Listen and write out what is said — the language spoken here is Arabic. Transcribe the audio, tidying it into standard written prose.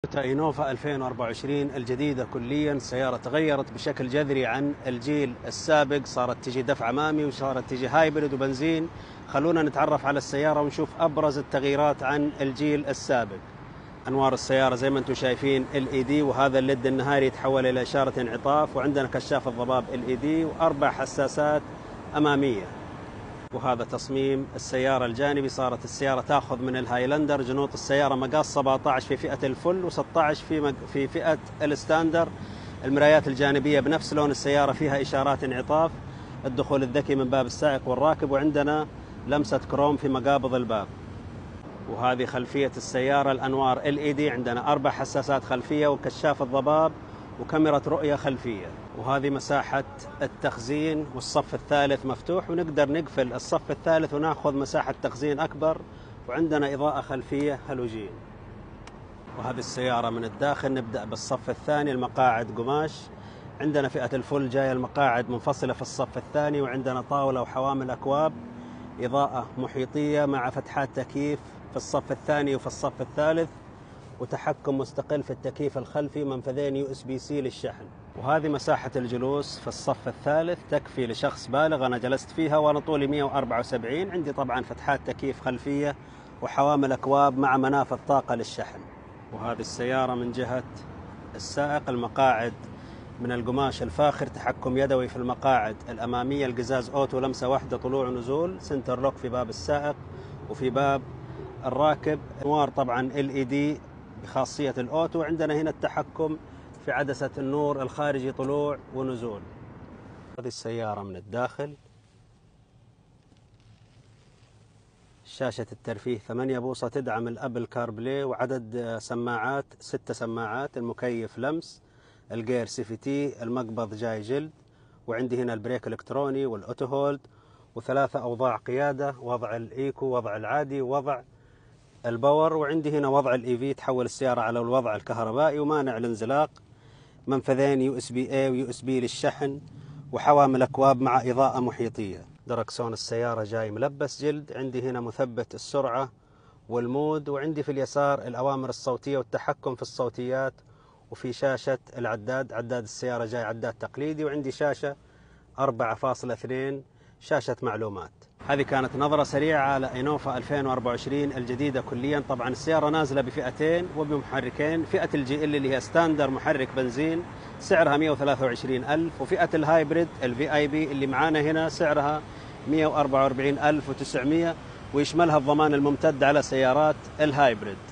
تويوتا إنوفا 2024 الجديدة كليا. السيارة تغيرت بشكل جذري عن الجيل السابق، صارت تجي دفع أمامي وصارت تجي هايبرد وبنزين. خلونا نتعرف على السيارة ونشوف أبرز التغييرات عن الجيل السابق. أنوار السيارة زي ما أنتم شايفين LED، وهذا الليد النهاري يتحول إلى إشارة انعطاف، وعندنا كشاف الضباب LED وأربع حساسات أمامية. وهذا تصميم السيارة الجانبي. صارت السيارة تأخذ من الهايلاندر جنوط السيارة مقاس 17 في فئة الفل و16 في فئة الستاندر. المرايات الجانبية بنفس لون السيارة، فيها إشارات انعطاف، الدخول الذكي من باب السائق والراكب، وعندنا لمسة كروم في مقابض الباب. وهذه خلفية السيارة، الأنوار LED، عندنا أربع حساسات خلفية وكشاف الضباب وكاميرا رؤية خلفية. وهذه مساحة التخزين، والصف الثالث مفتوح ونقدر نقفل الصف الثالث وناخذ مساحة تخزين أكبر، وعندنا إضاءة خلفية هالوجين. وهذه السيارة من الداخل. نبدأ بالصف الثاني، المقاعد قماش. عندنا فئة الفل جاية المقاعد منفصلة في الصف الثاني، وعندنا طاولة وحوامل أكواب، إضاءة محيطية مع فتحات تكييف في الصف الثاني وفي الصف الثالث، وتحكم مستقل في التكييف الخلفي، منفذين USB-C للشحن. وهذه مساحة الجلوس في الصف الثالث، تكفي لشخص بالغ. أنا جلست فيها وأنا طولي 174. عندي طبعا فتحات تكييف خلفية وحوامل أكواب مع منافذ طاقة للشحن. وهذه السيارة من جهة السائق، المقاعد من القماش الفاخر، تحكم يدوي في المقاعد الأمامية، القزاز أوتو لمسة واحدة طلوع ونزول، سنتر لوك في باب السائق وفي باب الراكب. أنوار طبعا LED بخاصية الأوتو. عندنا هنا التحكم في عدسة النور الخارجي طلوع ونزول. هذه السيارة من الداخل، شاشة الترفيه 8 بوصة، تدعم الأبل كاربلاي، وعدد سماعات 6 سماعات، المكيف لمس، الجير CVT، المقبض جاي جلد، وعندي هنا البريك الإلكتروني والأوتو هولد، وثلاثة أوضاع قيادة، وضع الإيكو، وضع العادي، ووضع الباور. وعندي هنا وضع الEV، تحول السيارة على الوضع الكهربائي، ومانع الانزلاق، منفذين USB-A وUSB للشحن، وحوامل أكواب مع إضاءة محيطية. دركسون السيارة جاي ملبس جلد. عندي هنا مثبت السرعة والمود، وعندي في اليسار الأوامر الصوتية والتحكم في الصوتيات، وفي شاشة العداد. عداد السيارة جاي عداد تقليدي، وعندي شاشة 4.2 شاشة معلومات. هذه كانت نظرة سريعة على إنوفا 2024 الجديدة كليا. طبعا السيارة نازلة بفئتين وبمحركين. فئة الGL اللي هي ستاندر محرك بنزين سعرها 123,000، وفئة الهايبريد VIP اللي معانا هنا سعرها 144,900، ويشملها الضمان الممتد على سيارات الهايبريد.